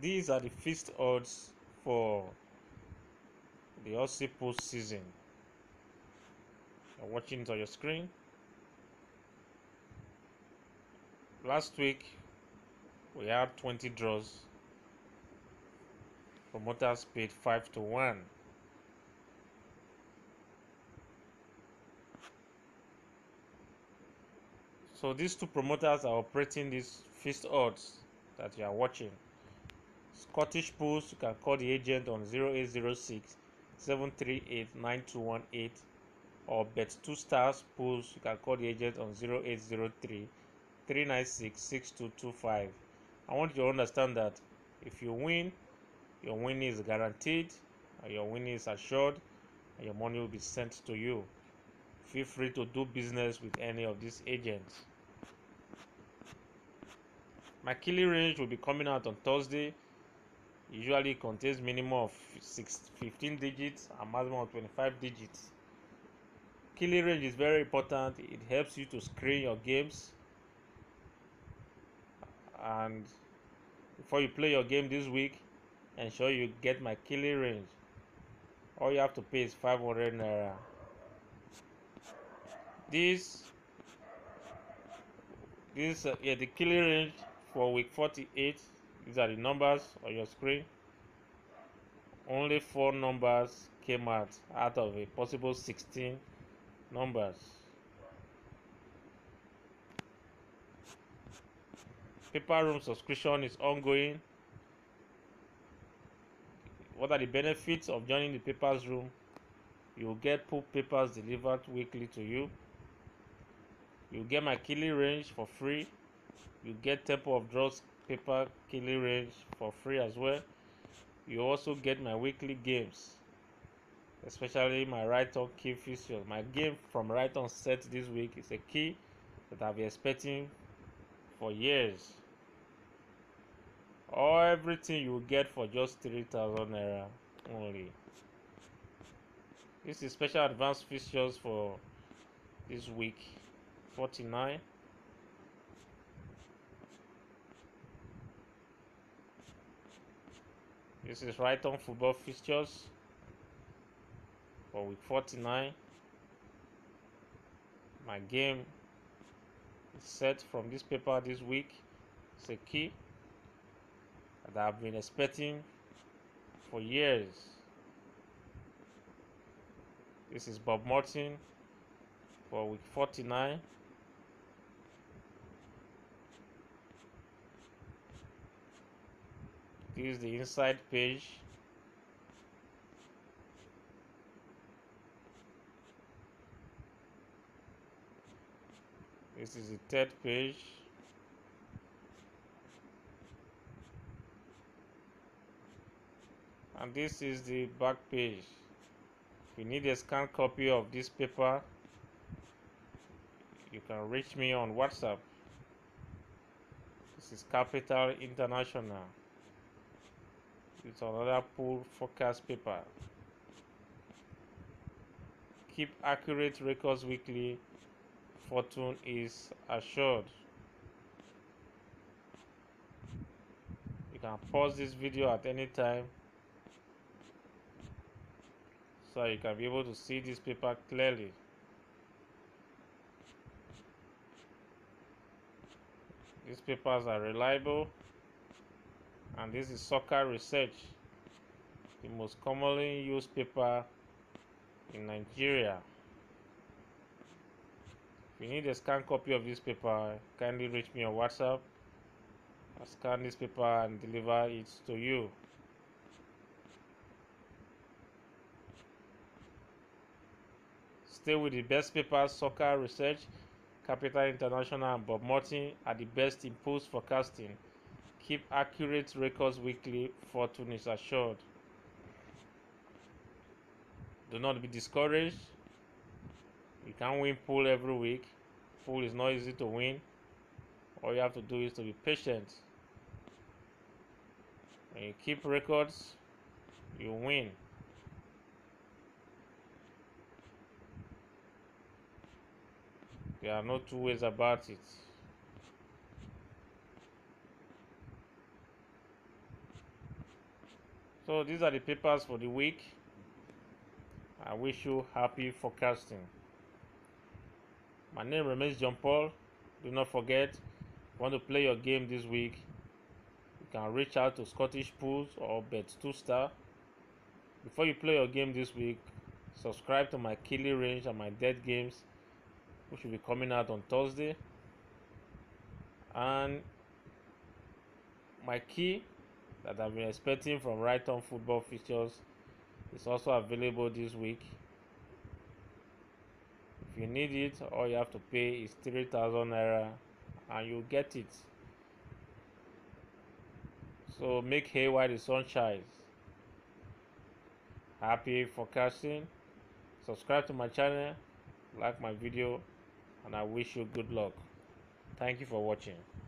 These are the fixed odds for the Aussie postseason. You're watching it on your screen. Last week we had 20 draws. Promoters paid 5-1. So these two promoters are operating these fixed odds that you are watching. Scottish pools, you can call the agent on 0806 738 9218, or bet 2 stars pools, you can call the agent on 0803 396 6225. I want you to understand that if you win, your winning is guaranteed, and your winning is assured, and your money will be sent to you. Feel free to do business with any of these agents. My killing range will be coming out on Thursday. Usually contains minimum of 15 digits and maximum of 25 digits. Killing range is very important. It helps you to screen your games, and before you play your game this week, ensure you get my killing range. All you have to pay is 500 naira. The killing range for week 48. These are the numbers on your screen. Only 4 numbers came out of a possible 16 numbers. Paper room subscription is ongoing. What are the benefits of joining the papers room? You will get pool papers delivered weekly to you. You get my killing range for free. You get Temple of Draws paper killing range for free as well. You also get my weekly games, especially my right-on key fixtures. My game from right-on set this week is a key that I've been expecting for years. Everything you will get for just 3,000 naira only. This is special advanced fixtures for this week 49. This is right-on football fixtures for week 49. My game is set from this paper this week. It's a key that I've been expecting for years. This is Bob Morton for week 49. This is the inside page. This is the third page. And this is the back page. If you need a scanned copy of this paper, you can reach me on WhatsApp. This is Capital International. It's another pool forecast paper. Keep accurate records weekly. Fortune is assured. You can pause this video at any time so you can be able to see this paper clearly. These papers are reliable, and this is Soccer Research, the most commonly used paper in Nigeria. If you need a scanned copy of this paper, kindly reach me on WhatsApp. I'll scan this paper and deliver it to you. Stay with the best papers. Soccer Research, Capital International, and Bob Morton are the best in post forecasting. Keep accurate records weekly. Fortune is assured. Do not be discouraged. You can't win pool every week. Pool is not easy to win. All you have to do is to be patient. When you keep records, you win. There are no two ways about it. So these are the papers for the week. I wish you happy forecasting. My name remains John Paul. Do not forget, if you want to play your game this week, you can reach out to Scottish Pools or Bet2Star. Before you play your game this week, subscribe to my Killy Range and my Dead Games, which will be coming out on Thursday. And my key that I've been expecting from Right On Football Fixtures is also available this week. If you need it, all you have to pay is 3,000 naira and you'll get it. So make hay while the sun shines. Happy forecasting. Subscribe to my channel, like my video, and I wish you good luck. Thank you for watching.